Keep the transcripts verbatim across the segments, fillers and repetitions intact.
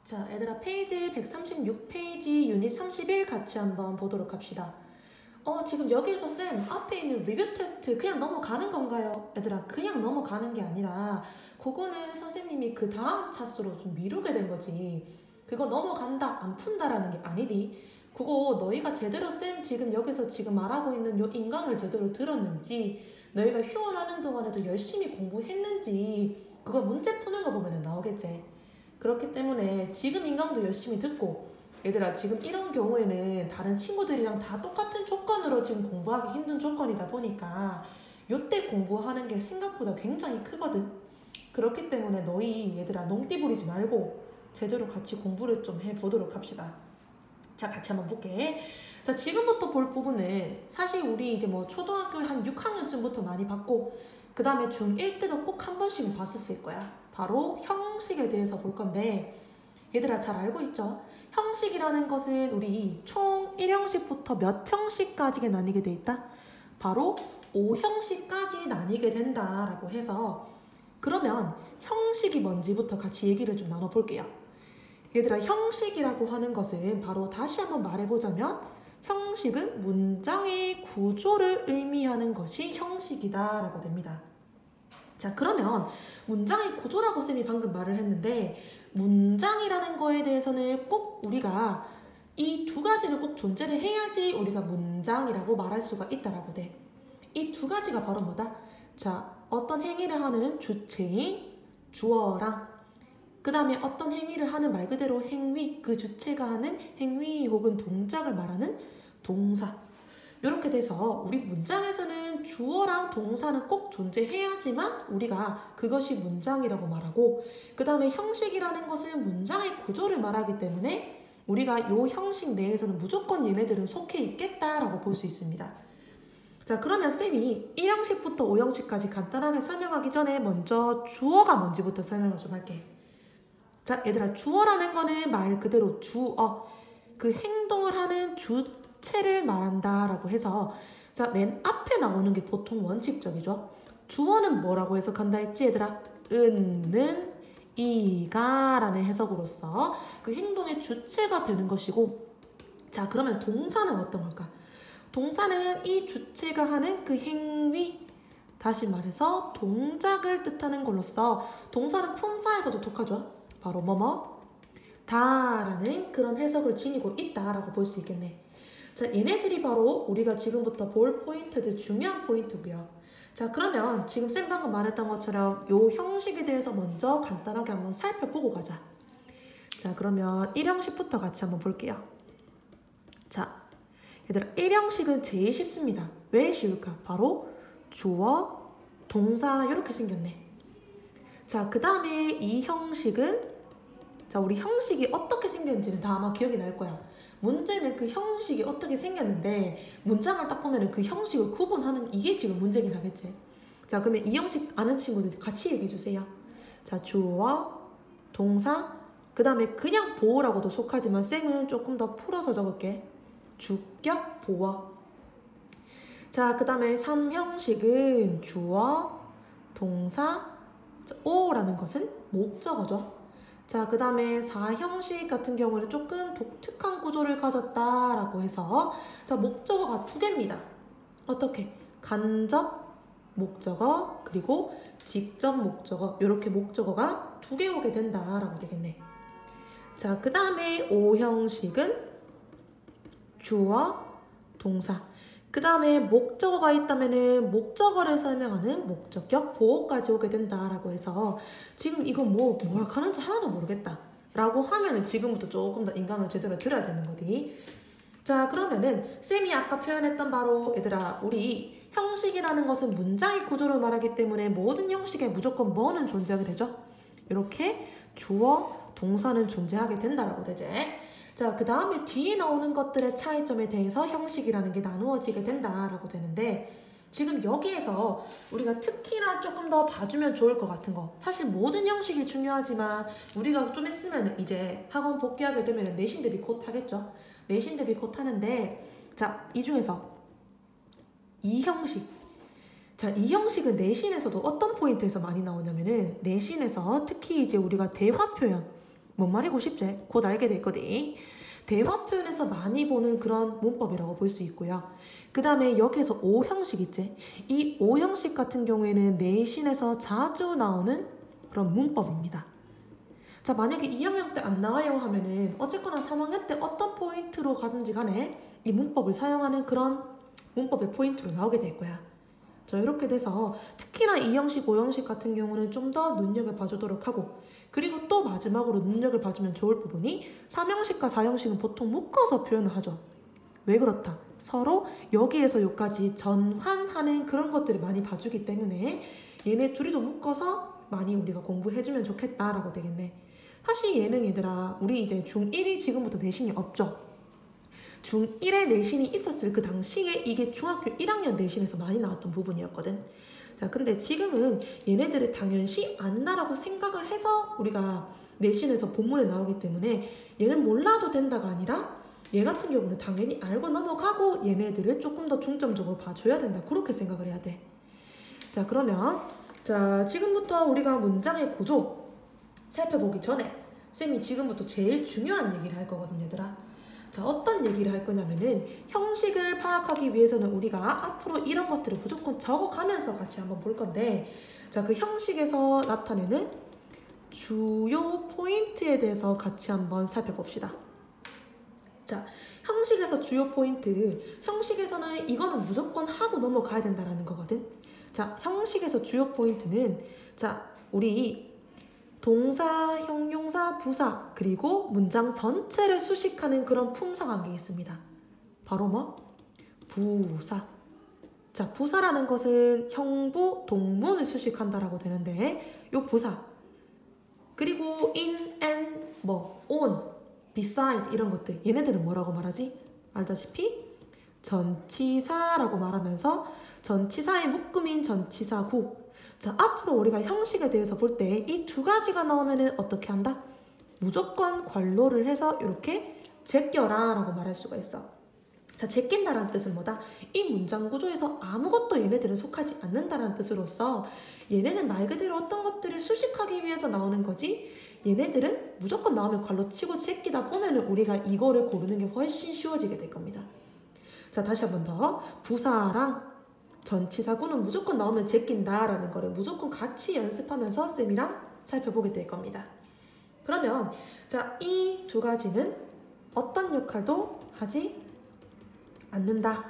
자, 얘들아 페이지 백삼십육 페이지 유닛 삼십일 같이 한번 보도록 합시다. 어, 지금 여기에서 쌤 앞에 있는 리뷰 테스트 그냥 넘어가는 건가요? 얘들아 그냥 넘어가는 게 아니라 그거는 선생님이 그 다음 차수로 좀 미루게 된 거지. 그거 넘어간다, 안 푼다라는 게 아니니. 그거 너희가 제대로 쌤 지금 여기서 지금 말하고 있는 요 인강을 제대로 들었는지, 너희가 휴원하는 동안에도 열심히 공부했는지 그거 문제 푸는 거 보면 나오겠지. 그렇기 때문에 지금 인강도 열심히 듣고, 얘들아 지금 이런 경우에는 다른 친구들이랑 다 똑같은 조건으로 지금 공부하기 힘든 조건이다 보니까 요때 공부하는 게 생각보다 굉장히 크거든. 그렇기 때문에 너희 얘들아 농띠 부리지 말고 제대로 같이 공부를 좀 해보도록 합시다. 자, 같이 한번 볼게. 자, 지금부터 볼 부분은 사실 우리 이제 뭐 초등학교 한 육 학년쯤부터 많이 봤고, 그 다음에 중일 때도 꼭 한 번씩은 봤었을 거야. 바로 형식에 대해서 볼 건데, 얘들아 잘 알고 있죠? 형식이라는 것은 우리 총 일 형식부터 몇 형식까지 나뉘게 돼 있다? 바로 오 형식까지 나뉘게 된다라고 해서, 그러면 형식이 뭔지부터 같이 얘기를 좀 나눠볼게요. 얘들아 형식이라고 하는 것은 바로 다시 한번 말해보자면, 형식은 문장의 구조를 의미하는 것이 형식이다 라고 됩니다. 자, 그러면 문장의 구조라고 쌤이 방금 말을 했는데, 문장이라는 거에 대해서는 꼭 우리가 이 두 가지는 꼭 존재를 해야지 우리가 문장이라고 말할 수가 있다라고 돼. 이 두 가지가 바로 뭐다? 자, 어떤 행위를 하는 주체인 주어랑, 그 다음에 어떤 행위를 하는 말 그대로 행위, 그 주체가 하는 행위 혹은 동작을 말하는 동사. 이렇게 돼서 우리 문장에서는 주어랑 동사는 꼭 존재해야지만 우리가 그것이 문장이라고 말하고, 그 다음에 형식이라는 것은 문장의 구조를 말하기 때문에 우리가 이 형식 내에서는 무조건 얘네들은 속해 있겠다라고 볼 수 있습니다. 자, 그러면 쌤이 일 형식부터 오 형식까지 간단하게 설명하기 전에 먼저 주어가 뭔지부터 설명을 좀 할게. 자, 얘들아 주어라는 거는 말 그대로 주어, 그 행동을 하는 주체를 말한다 라고 해서, 자, 맨 앞에 나오는 게 보통 원칙적이죠. 주어는 뭐라고 해석한다 했지 얘들아? 은는 이가 라는 해석으로서 그 행동의 주체가 되는 것이고, 자 그러면 동사는 어떤 걸까? 동사는 이 주체가 하는 그 행위, 다시 말해서 동작을 뜻하는 걸로써 동사는 품사에서도 독하죠. 바로 뭐뭐 다라는 그런 해석을 지니고 있다라고 볼 수 있겠네. 자, 얘네들이 바로 우리가 지금부터 볼 포인트들 중요한 포인트고요. 자, 그러면 지금 쌤 방금 말했던 것처럼 요 형식에 대해서 먼저 간단하게 한번 살펴보고 가자. 자, 그러면 일 형식부터 같이 한번 볼게요. 자, 얘들아 일 형식은 제일 쉽습니다. 왜 쉬울까? 바로 주어, 동사 이렇게 생겼네. 자, 그 다음에 이 형식은, 자 우리 형식이 어떻게 생겼는지는 다 아마 기억이 날 거야. 문제는 그 형식이 어떻게 생겼는데 문장을 딱 보면 그 형식을 구분하는 이게 지금 문제긴 하겠지. 자, 그러면 이 형식 아는 친구들 같이 얘기해 주세요. 자, 주어, 동사, 그 다음에 그냥 보어라고도 속하지만 쌤은 조금 더 풀어서 적을게. 주격 보어. 자, 그 다음에 삼 형식은 주어, 동사, 오라는 것은 목적어죠. 자, 그 다음에 사 형식 같은 경우는 조금 독특한 구조를 가졌다라고 해서, 자 목적어가 두 개입니다. 어떻게? 간접 목적어 그리고 직접 목적어, 이렇게 목적어가 두 개 오게 된다라고 되겠네. 자, 그 다음에 오 형식은 주어, 동사, 그 다음에 목적어가 있다면은 목적어를 설명하는 목적격 보어까지 오게 된다라고 해서, 지금 이거 뭐 뭐라 하는지 하나도 모르겠다 라고 하면은 지금부터 조금 더 인강을 제대로 들어야 되는 거지. 자, 그러면은 쌤이 아까 표현했던 바로 얘들아 우리 형식이라는 것은 문장의 구조를 말하기 때문에 모든 형식에 무조건 뭐는 존재하게 되죠? 이렇게 주어, 동사는 존재하게 된다라고 되지. 자, 그 다음에 뒤에 나오는 것들의 차이점에 대해서 형식이라는 게 나누어지게 된다라고 되는데, 지금 여기에서 우리가 특히나 조금 더 봐주면 좋을 것 같은 거, 사실 모든 형식이 중요하지만 우리가 좀 있으면 이제 학원 복귀하게 되면 내신 대비 곧 하겠죠. 내신 대비 곧 하는데, 자, 이 중에서 이 형식, 자, 이 형식은 내신에서도 어떤 포인트에서 많이 나오냐면은, 내신에서 특히 이제 우리가 대화 표현, 뭔 말이고 싶지? 곧 알게 될 거지. 대화 표현에서 많이 보는 그런 문법이라고 볼 수 있고요. 그 다음에 여기에서 오 형식 있지? 이 오 형식 같은 경우에는 내신에서 자주 나오는 그런 문법입니다. 자, 만약에 이 학년 때 안 나와요 하면은 어쨌거나 삼 학년 때 어떤 포인트로 가든지 간에 이 문법을 사용하는 그런 문법의 포인트로 나오게 될 거야. 자, 이렇게 돼서 특히나 이 형식, 오 형식 같은 경우는 좀 더 눈여겨봐주도록 하고, 그리고 또 마지막으로 눈여겨봐주면 좋을 부분이 삼 형식과 사 형식은 보통 묶어서 표현을 하죠. 왜 그렇다? 서로 여기에서 여기까지 전환하는 그런 것들을 많이 봐주기 때문에 얘네 둘이도 묶어서 많이 우리가 공부해주면 좋겠다라고 되겠네. 사실 얘는 얘들아, 우리 이제 중일이 지금부터 내신이 없죠. 중일에 내신이 있었을 그 당시에 이게 중학교 일 학년 내신에서 많이 나왔던 부분이었거든. 자, 근데 지금은 얘네들을 당연시 안다라고 생각을 해서 우리가 내신에서 본문에 나오기 때문에 얘는 몰라도 된다가 아니라 얘 같은 경우는 당연히 알고 넘어가고 얘네들을 조금 더 중점적으로 봐줘야 된다. 그렇게 생각을 해야 돼. 자, 그러면 자 지금부터 우리가 문장의 구조 살펴보기 전에 쌤이 지금부터 제일 중요한 얘기를 할 거거든요, 얘들아. 자, 어떤 얘기를 할 거냐면은 형식을 파악하기 위해서는 우리가 앞으로 이런 것들을 무조건 적어가면서 같이 한번 볼 건데, 자, 그 형식에서 나타내는 주요 포인트에 대해서 같이 한번 살펴봅시다. 자, 형식에서 주요 포인트. 형식에서는 이거는 무조건 하고 넘어가야 된다라는 거거든. 자, 형식에서 주요 포인트는 자, 우리 동사, 형용사, 부사, 그리고 문장 전체를 수식하는 그런 품사관계가 있습니다. 바로 뭐? 부사. 자, 부사라는 것은 형부, 동문을 수식한다라고 되는데 요 부사. 그리고 in, and, 뭐, on, beside 이런 것들. 얘네들은 뭐라고 말하지? 알다시피 전치사라고 말하면서 전치사의 묶음인 전치사구. 자, 앞으로 우리가 형식에 대해서 볼 때 이 두 가지가 나오면은 어떻게 한다? 무조건 괄호를 해서 이렇게 제껴라 라고 말할 수가 있어. 자, 제낀다라는 뜻은 뭐다? 이 문장 구조에서 아무것도 얘네들은 속하지 않는다라는 뜻으로서 얘네는 말 그대로 어떤 것들을 수식하기 위해서 나오는 거지, 얘네들은 무조건 나오면 괄호 치고 제끼다 보면은 우리가 이거를 고르는 게 훨씬 쉬워지게 될 겁니다. 자, 다시 한 번 더. 부사랑 전치사구는 무조건 나오면 제낀다라는 거를 무조건 같이 연습하면서 쌤이랑 살펴보게 될 겁니다. 그러면 자, 이 두 가지는 어떤 역할도 하지 않는다.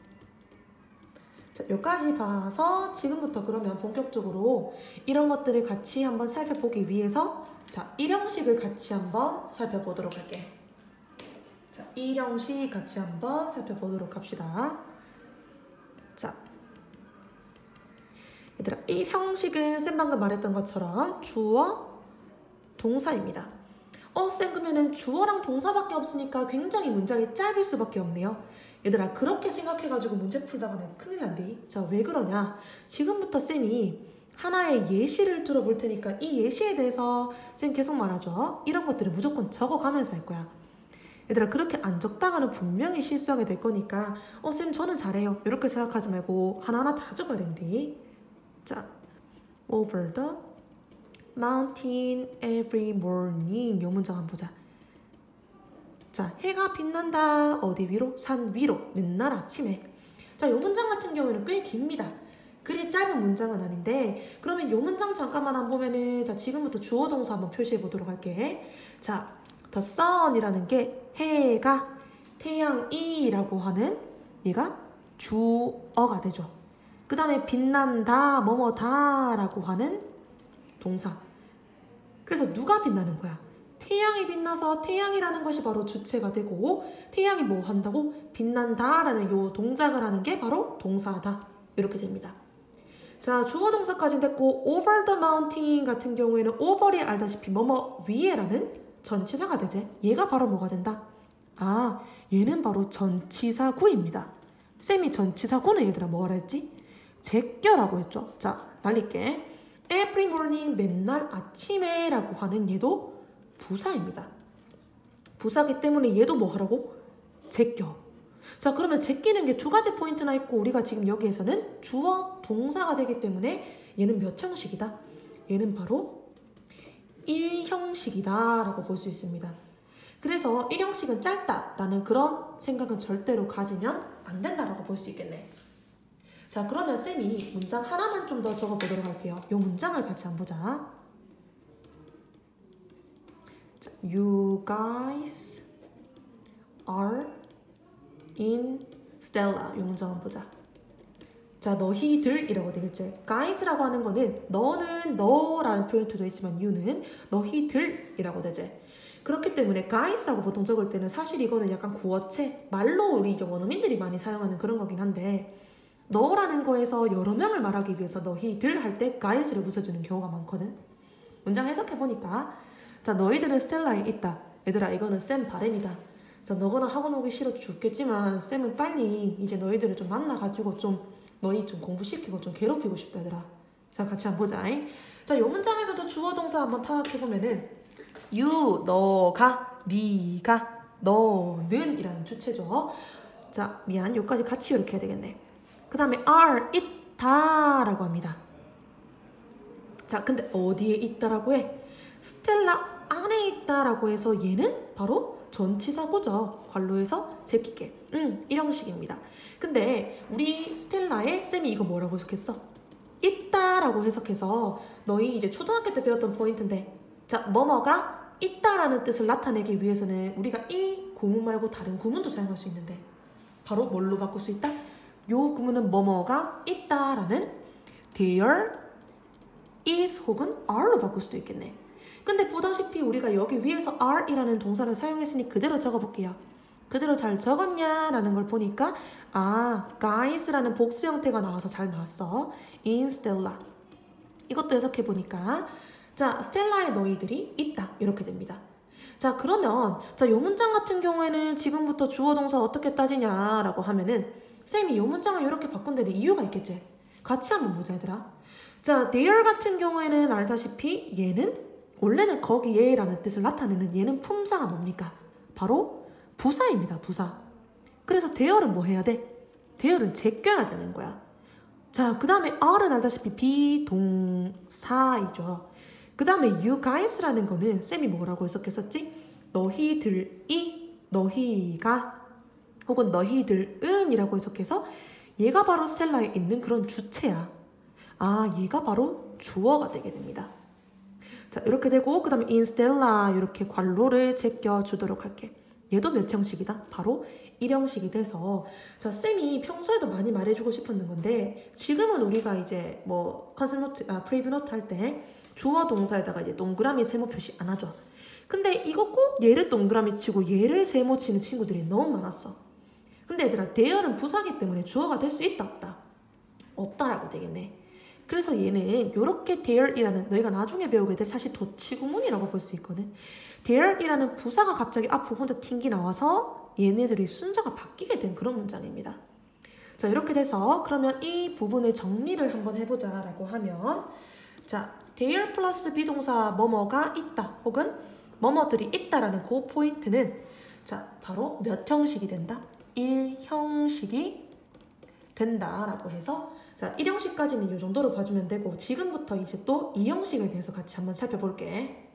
자, 여기까지 봐서 지금부터 그러면 본격적으로 이런 것들을 같이 한번 살펴보기 위해서 자, 일형식을 같이 한번 살펴보도록 할게. 자, 일형식 같이 한번 살펴보도록 합시다. 자, 얘들아, 이 형식은 쌤 방금 말했던 것처럼 주어, 동사입니다. 어, 쌤 그러면은 주어랑 동사밖에 없으니까 굉장히 문장이 짧을 수밖에 없네요. 얘들아, 그렇게 생각해가지고 문제 풀다가는 큰일 난대. 자, 왜 그러냐? 지금부터 쌤이 하나의 예시를 들어볼 테니까 이 예시에 대해서 쌤 계속 말하죠. 이런 것들을 무조건 적어가면서 할 거야. 얘들아, 그렇게 안 적다가는 분명히 실수하게 될 거니까 어, 쌤 저는 잘해요 이렇게 생각하지 말고 하나하나 다 적어야 된대. 자, over the mountain every morning. 이 문장 한번 보자. 자, 해가 빛난다. 어디 위로? 산 위로. 맨날 아침에. 자, 이 문장 같은 경우에는 꽤 깁니다. 그리 짧은 문장은 아닌데, 그러면 이 문장 잠깐만 안 보면은, 자, 지금부터 주어 동사 한번 표시해 보도록 할게. 자, the sun이라는 게 해가, 태양이라고 하는 얘가 주어가 되죠. 그 다음에 빛난다, 뭐뭐다 라고 하는 동사. 그래서 누가 빛나는 거야? 태양이 빛나서 태양이라는 것이 바로 주체가 되고, 태양이 뭐 한다고? 빛난다 라는 요 동작을 하는 게 바로 동사다. 이렇게 됩니다. 자, 주어 동사까지 됐고, over the mountain 같은 경우에는 over이 알다시피 뭐뭐 위에라는 전치사가 되지. 얘가 바로 뭐가 된다? 아, 얘는 바로 전치사구입니다. 쌤이 전치사구는 얘들아 뭐라 했지? 제껴라고 했죠. 자, 날릴게. every morning, 맨날 아침에 라고 하는 얘도 부사입니다. 부사기 때문에 얘도 뭐 하라고? 제껴. 자, 그러면 제끼는 게 두 가지 포인트나 있고, 우리가 지금 여기에서는 주어 동사가 되기 때문에 얘는 몇 형식이다? 얘는 바로 일 형식이다 라고 볼 수 있습니다. 그래서 일 형식은 짧다라는 그런 생각은 절대로 가지면 안 된다라고 볼 수 있겠네. 자, 그러면 쌤이 문장 하나만 좀 더 적어보도록 할게요. 이 문장을 같이 한번 보자. 자, You guys are in Stella. 이 문장 한번 보자. 자, 너희들이라고 되겠지. guys라고 하는 거는 너는 너라는 표현도 되어 있지만 you는 너희들이라고 되지. 그렇기 때문에 guys라고 보통 적을 때는 사실 이거는 약간 구어체, 말로 우리 이제 원어민들이 많이 사용하는 그런 거긴 한데 너라는 거에서 여러 명을 말하기 위해서 너희들 할 때 guys를 붙여주는 경우가 많거든. 문장 해석해보니까 자, 너희들은 스텔라에 있다. 얘들아, 이거는 쌤 바램이다. 자, 너거나 학원 오기 싫어 죽겠지만 쌤은 빨리 이제 너희들을 좀 만나가지고 좀 너희 좀 공부시키고 좀 괴롭히고 싶다, 얘들아. 자, 같이 한번 보자. 자, 이 문장에서도 주어 동사 한번 파악해보면은 you, 너가, 네가, 너는 이라는 주체죠. 자, 미안. 여기까지 같이 이렇게 해야 되겠네. 그 다음에 are, 있다 라고 합니다. 자, 근데 어디에 있다라고 해? 스텔라 안에 있다라고 해서 얘는 바로 전치사고죠. 관로에서 제끼게. 음, 일 형식입니다. 근데 우리 스텔라에 쌤이 이거 뭐라고 해석했어? 있다라고 해석해서 너희 이제 초등학교 때 배웠던 포인트인데 자, 뭐뭐가 있다라는 뜻을 나타내기 위해서는 우리가 이 구문 말고 다른 구문도 사용할 수 있는데 바로 뭘로 바꿀 수 있다? 요 구문은 뭐뭐가 있다라는 there is 혹은 are로 바꿀 수도 있겠네. 근데 보다시피 우리가 여기 위에서 are이라는 동사를 사용했으니 그대로 적어볼게요. 그대로 잘 적었냐라는 걸 보니까 아, guys라는 복수 형태가 나와서 잘 나왔어. in Stella. 이것도 해석해보니까 자, 스텔라에 너희들이 있다. 이렇게 됩니다. 자, 그러면 자, 요 문장 같은 경우에는 지금부터 주어 동사 어떻게 따지냐라고 하면은 쌤이 요 문장을 이렇게 바꾼 데는 이유가 있겠지. 같이 한번 보자, 얘들아. 자, there 같은 경우에는 알다시피 얘는 원래는 거기에라는 뜻을 나타내는 얘는 품사가 뭡니까? 바로 부사입니다. 부사. 그래서 there는 뭐 해야 돼? there는 제껴야 되는 거야. 자, 그 다음에 are는 알다시피 비동사이죠. 그 다음에 you guys라는 거는 쌤이 뭐라고 해석했었지? 너희들이, 너희가 혹은 너희들은 이라고 해석해서 얘가 바로 스텔라에 있는 그런 주체야. 아, 얘가 바로 주어가 되게 됩니다. 자, 이렇게 되고 그 다음에 in Stella 이렇게 관로를 제껴주도록 할게. 얘도 몇 형식이다? 바로 일 형식이 돼서 자, 쌤이 평소에도 많이 말해주고 싶었는 건데 지금은 우리가 이제 뭐 컨셉 노트, 아, 프리뷰 노트 할 때 주어 동사에다가 이제 동그라미 세모 표시 안 하죠. 근데 이거 꼭 얘를 동그라미 치고 얘를 세모 치는 친구들이 너무 많았어. 근데 얘들아, there는 부사기 때문에 주어가 될 수 있다 없다? 없다라고 되겠네. 그래서 얘는 이렇게 there이라는 너희가 나중에 배우게 될 사실 도치구문이라고 볼 수 있거든. there이라는 부사가 갑자기 앞으로 혼자 튕기 나와서 얘네들이 순서가 바뀌게 된 그런 문장입니다. 자, 이렇게 돼서 그러면 이 부분을 정리를 한번 해보자라고 하면 자, there 플러스 비동사 뭐뭐가 있다 혹은 뭐뭐들이 있다라는 그 포인트는 자, 바로 몇 형식이 된다? 일 형식이 된다라고 해서 자, 일 형식까지는 이 정도로 봐주면 되고 지금부터 이제 또 이 형식에 대해서 같이 한번 살펴볼게.